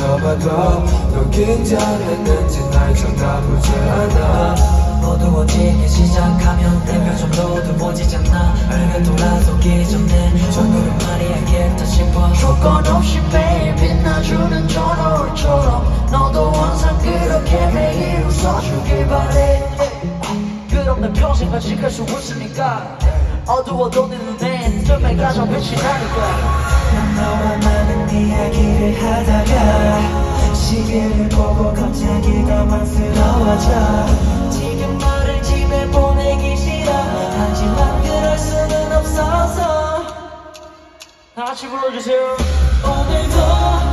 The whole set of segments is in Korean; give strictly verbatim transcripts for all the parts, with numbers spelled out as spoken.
멈춰봐도 너 긴장했는지 날 쳐다보지 않아. 어두워지기 시작하면 내 표정도 보이지 않아. 밝게 돌아서기 전에 전부를 말해야겠다 싶어. 조건 없이 매일 빛나주는 저 노을처럼 너도 항상 그렇게 매일 웃어주길 바래. 그럼 난 평생 간직할 수 있으니까. 어두워도 내 눈엔 정말 가장 빛이 나니까. 난 너와 많은 이야기를 하다가 시계를 보고 갑자기 당황스러워져. 지금 너를 집에 보내기 싫어. 하지만 그럴 수는 없어서 다 같이 불러주세요. 오늘도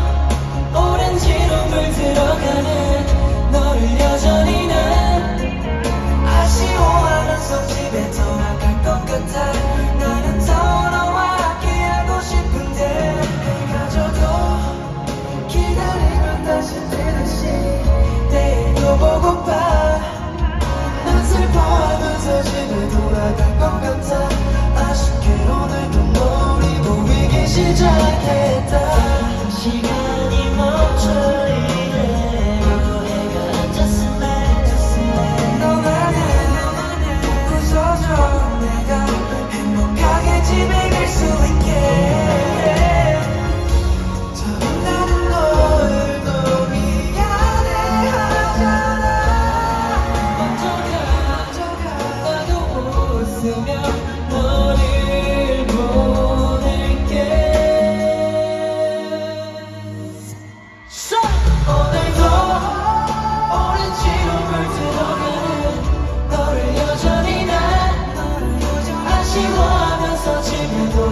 오렌지로 물들어가는 너를 여전히 난 아쉬워하면서 집에 돌아갈 것 같아. 나는 더 너와 함께하고 싶은데 가져도 기다리면 다시 지듯이 내일도 보고파. 난 슬퍼하면서 집에 돌아갈 것 같아. 아쉽게 오늘도 너를 보이기 시작했다. 시간이 멈춰 이대로 해가 앉았으면 너만은 웃어줘. 내가 행복하게 집에 갈 수 있게. 처음 나는 널 또 미안해하잖아. 먼저 가 나도 웃으며 너를 보낼게. So, 오늘도 오렌지로 물들어가는 너를 여전히 난 아쉬워하면서 집에 돌아가.